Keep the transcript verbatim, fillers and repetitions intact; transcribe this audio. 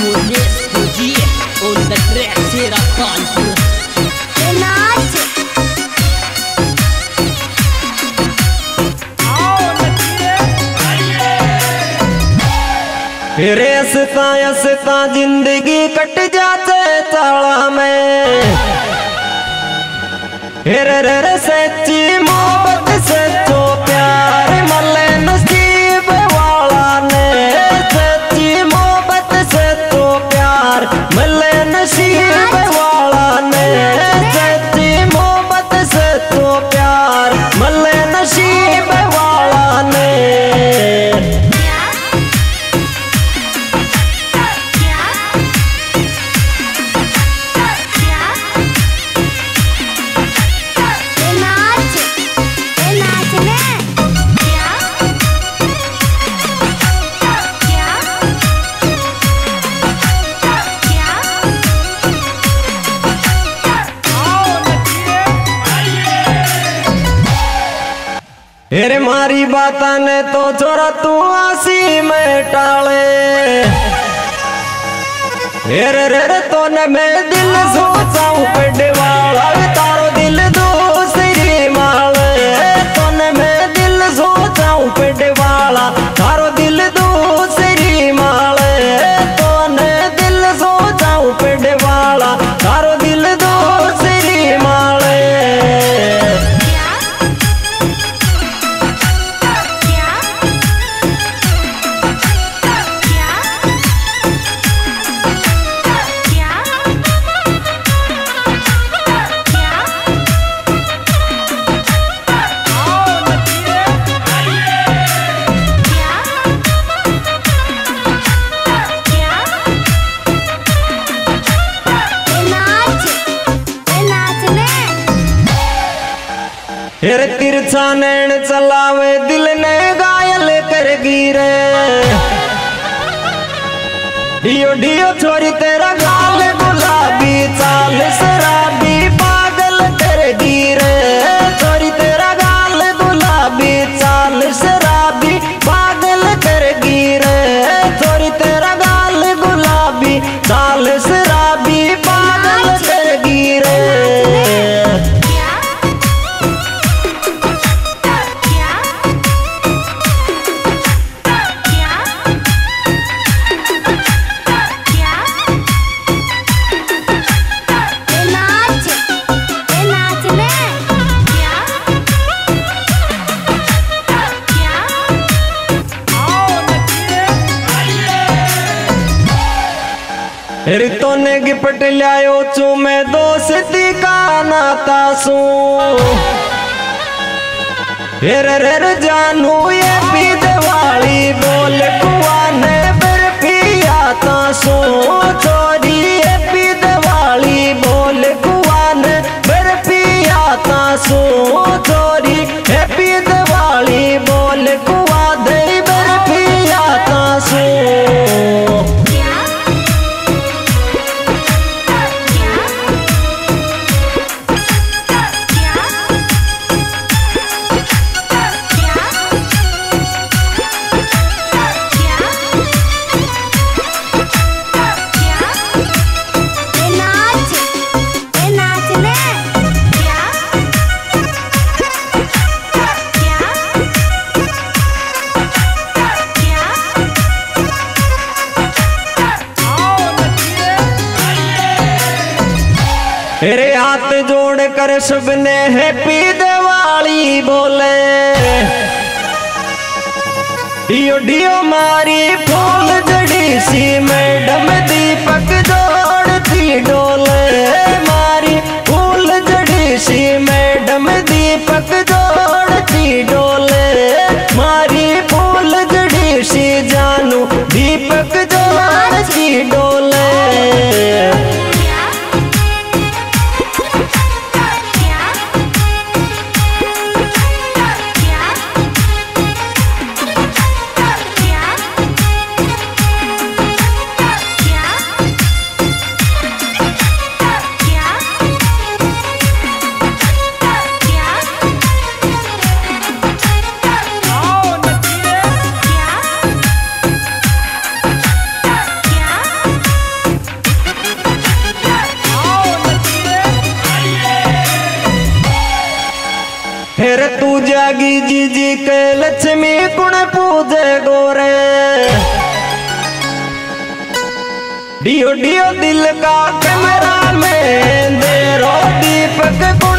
रे हंसता हंसता जिंदगी कट जाते ताला में। रे रे रे सच्ची मोहब्बत सच्चो प्यार मले नसीब वाला ने। सच्ची मोहब्बत सच्चो प्यार मले नसीब वाला ने। सच्ची मोहब्बत सच्चो प्यार मले नसीब वाला ने। हेरे मारी बाता ने तो छोरा तू आसी में टाले। हेरे रे रे तो न मैं दिल सोचाऊं पेड़ वाला तारो दिल दूसरी माले। तो न मैं दिल सोचाऊं पेड़ वाला तारो दिल दूसरी माले। तो न दिल सोचाऊं पेड़ वाला तारो दिल दूसरी माले। हेरे तिरछा नैन चलावे दिल ने घायल कर गिरे। डियो डियो छोरी तेरा गाल गुलाबी चाल शराबी पागल कर गिरे। छोरी तेरा गाल गुलाबी चाल शराबी पागल कर गिरे। छोरी तेरा गाल गुलाबी चाल शराबी पागल कर गिरे। रितो ने गिफ्ट लायो चू मैं दोस्ती का नाता सू। हेर हेर जानू ये भी दिवाली बोल कुआ ने बर्फी आता सू। चोरी ये भी दिवाली बोल कुआ ने बर्फी आता सू। चोरी ये भी दिवाली बोल कुआ दे बर्फी आता सू। तेरे हाथ जोड़ कर सबने हैप्पी दिवाली बोले। डियो डियो मारी फूल जड़ी सी मैडम दीपक जोड़ती डोले। मारी फूल जड़ी सी मैडम दीपक जोड़ती डोले। मारी फूल जड़ी सी जानू दीपक जोड़ती डोले। फिर तू जागी जी जी के लक्ष्मी कुण पूजे गोरे डियो डियो दिल का कैमरा में दे रो दीपक को